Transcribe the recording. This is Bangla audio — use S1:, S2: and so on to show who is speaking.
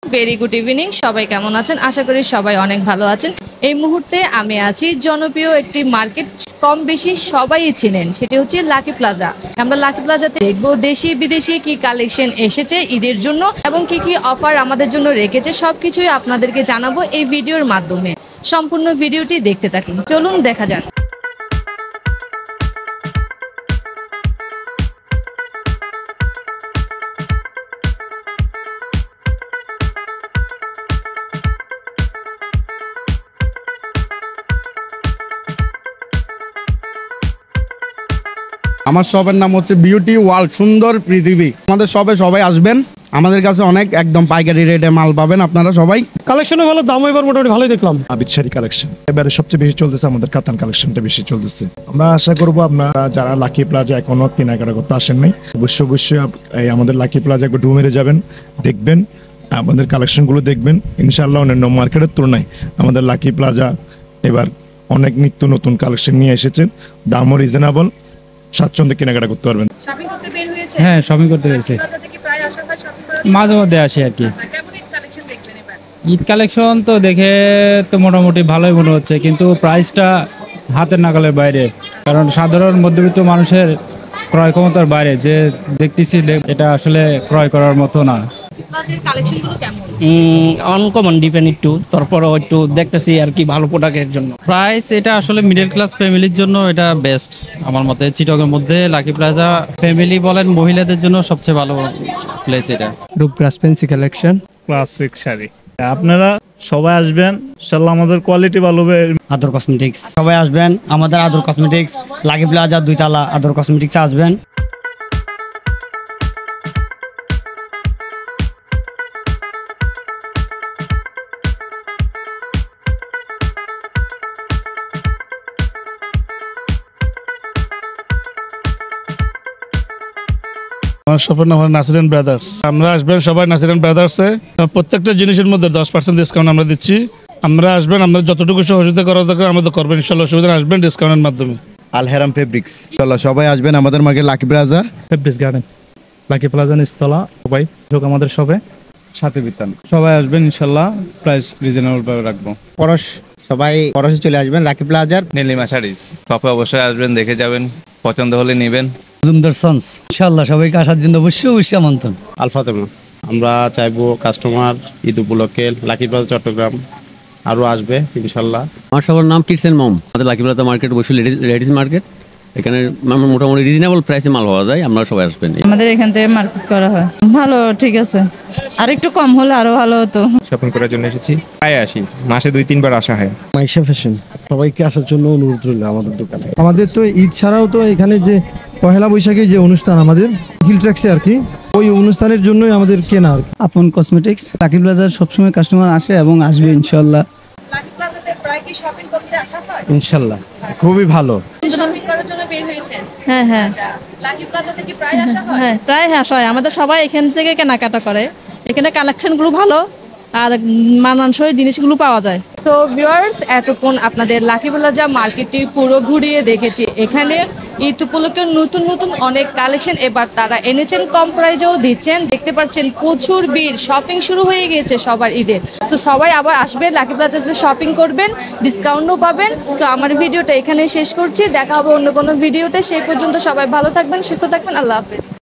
S1: ভেরি গুড ইভিনিং, সবাই কেমন আছেন? আশা করি সবাই অনেক ভালো আছেন। এই মুহূর্তে আমি আছি জনপ্রিয় একটি মার্কেট, কম বেশি সবাই চিনেন, সেটি হচ্ছে লাকি প্লাজা। আমরা লাকি প্লাজাতে দেখবো দেশি বিদেশি কি কালেকশন এসেছে ঈদের জন্য এবং কি কি অফার আমাদের জন্য রেখেছে, সবকিছুই আপনাদেরকে জানাবো এই ভিডিওর মাধ্যমে। সম্পূর্ণ ভিডিওটি দেখতে থাকুন, চলুন দেখা যাক।
S2: আমার শপের নাম হচ্ছে বিউটি ওয়ার্ল্ড, সুন্দর পৃথিবী। আমাদের শপে সবাই আসবেন, আমাদের কাছে অনেক একদম পাইকারি রেটে মাল পাবেন আপনারা সবাই।
S3: কালেকশনও ভালো, দামও এবার মোটামুটি ভালোই দেখলাম।
S4: আবিদ শাড়ি কালেকশন এবারে সবচেয়ে বেশি চলতেছে, আমাদের কাতান কালেকশনটা বেশি চলতেছে। আমরা আশা করবো আপনারা যারা লাকি প্লাজা এখনো কেনাকাটা করতে আসেন নাই, অবশ্যই এই আমাদের লাকি প্লাজা একবার ঢু মেরে যাবেন, দেখবেন আমাদের কালেকশনগুলো দেখবেন। ইনশাআল্লাহ অন্যান্য মার্কেটের তুলনায় আমাদের লাকি প্লাজা এবার অনেক নিত্য নতুন কালেকশন নিয়ে এসেছে, দামও রিজনেবল, স্বাচ্ছন্দ্যে কেনাকাটা করতে পারবেন।
S1: শপিং করতে বের হয়েছে?
S5: হ্যাঁ, শপিং করতে পেরেছি।
S1: প্লাজা থেকে প্রায় আসা হয় শপিং করার?
S5: মাঝে মধ্যে আসি আর কি।
S1: কেমন ঈদ কালেকশন দেখবেন এবার?
S5: ঈদ কালেকশন তো দেখে তো মোটামুটি ভালোই মনে হচ্ছে, কিন্তু প্রাইসটা হাতের নাগালের বাইরে। কারণ সাধারণ মধ্যবিত্ত মানুষের ক্রয় ক্ষমতার বাইরে যে দেখতেছি, এটা আসলে ক্রয় করার মতো না।
S1: প্লাজার কালেকশনগুলো কেমন?
S6: আনকমন ডিপেন্ড একটু, তারপরও একটু দেখতেছি আর কি ভালো প্রোডাক্টের জন্য।
S7: প্রাইস এটা আসলে মিডল ক্লাস ফ্যামিলির জন্য এটা বেস্ট আমার মতে। চিটগের মধ্যে লাকি প্লাজা ফ্যামিলি বলেন, মহিলাদের জন্য সবচেয়ে ভালো প্লেস এটা।
S3: Rupraj fancy collection,
S8: classic sari. আপনারা সবাই আসবেন, ইনশাআল্লাহ আমাদের কোয়ালিটি ভালো হবে।
S6: আদর কসমেটিক্স সবাই আসবেন, আমাদের আদর কসমেটিক্স লাকি প্লাজা 2 তলা আদর কসমেটিক্স আসবেন।
S8: আমার শপের নাম হলো নাসির এন্ড ব্রাদার্স। আমরা আসবেন সবাই নাসির এন্ড ব্রাদার্সে। প্রত্যেকটা জিনিসের মধ্যে 10% ডিসকাউন্ট আমরা দিচ্ছি। আমরা আসবেন, আমরা যতটুকু সহযোগিতা করা দরকার আমাদের করবেন ইনশাআল্লাহ। অসুবিধা আসবেন ডিসকাউন্টের মাধ্যমে।
S2: আলহেরাম ফেব্রিক্স, ইনশাআল্লাহ সবাই আসবেন আমাদের market Lucky Plaza.
S3: Fabrics garden, Lucky Plaza নিচতলা। সবাই যোগ আমাদের শপে।
S2: সাথে বিতান সবাই আসবেন ইনশাআল্লাহ, প্রাইস রিজনেবল ভাবে রাখবো।
S9: পরশ, সবাই পরশে চলে আসবেন লাকি প্লাজার।
S7: নীলিমা শাড়িজ শপে অবশ্যই আসবেন, দেখে যাবেন, পছন্দ হলে নেবেন।
S6: সুন্দর সন্স, ইনশাআল্লাহ সবাইকে আসার জন্য অবশ্যই আমন্ত্রণ।
S2: আলফাতেমা, আমরা চাইবো কাস্টমার ঈদ উপলক্ষে লাকি প্লাজা চট্টগ্রাম আরও আসবে ইনশাআল্লাহ।
S10: আমার সবার নাম কিডসেন মম। আমাদের লাকি প্লাজা মার্কেট বসে লেডিস মার্কেট, এখানে মোটামুটি রিজনেবল প্রাইসে মাল পাওয়া যায়। আপনারা সবাই আসবেন।
S1: আমাদের এখান থেকে মার্কেট করা হয় ভালো, ঠিক আছে, আর একটু কম হলে আরো ভালো হতো।
S11: শপিং করার জন্য এসেছি, প্রায় আসি, মাসে 2-3 বার আসা হয়।
S4: মাইশা ফ্যাশন, সবাইকে আসার জন্য অনুরোধ রইল আমাদের দোকানে।
S3: আমাদের তো ঈদ ছাড়াও তো এখানে যে পহেলা বৈশাখী যে অনুষ্ঠান আমাদের হিল ট্র্যাক্সে আর কি, ওই অনুষ্ঠানের জন্যই আমাদের কেনা আর কি।
S6: আপন কসমেটিক্স লাকি প্লাজার সবসময় কাস্টমার আসে এবং আসবে ইনশাআল্লাহ।
S1: লাকি প্লাজাতে প্রায় কি শপিং করতে আসা হয়?
S2: ইনশাআল্লাহ খুবই ভালো।
S1: শপিং করার জন্য বের হয়েছেন?
S12: হ্যাঁ হ্যাঁ
S1: লাকি প্লাজা থেকে প্রায় আসা হয়?
S12: হ্যাঁ, প্রায় আসা হয়। আমাদের সবাই এখান থেকে কেনাকাটা করে। এখানে কালেকশনগুলো ভালো আর মানানসই জিনিসগুলো পাওয়া যায়।
S1: সো ভিউয়ার্স, এতক্ষণ আপনাদের লাকি প্লাজা মার্কেটটি পুরো ঘুরিয়ে দেখেছি। এখানে ঈদ উপলক্ষে নতুন নতুন অনেক কালেকশন এবার তারা এনেছেন, কম প্রাইজেও দিচ্ছেন। দেখতে পাচ্ছেন প্রচুর ভিড়, শপিং শুরু হয়ে গিয়েছে সবার ঈদের। তো সবাই আবার আসবেন লাকি প্লাজাতে, শপিং করবেন, ডিসকাউন্টও পাবেন। তো আমার ভিডিওটা এখানে শেষ করছি, দেখা হবে অন্য কোনো ভিডিওতে। সেই পর্যন্ত সবাই ভালো থাকবেন, সুস্থ থাকবেন, আল্লাহ হাফেজ।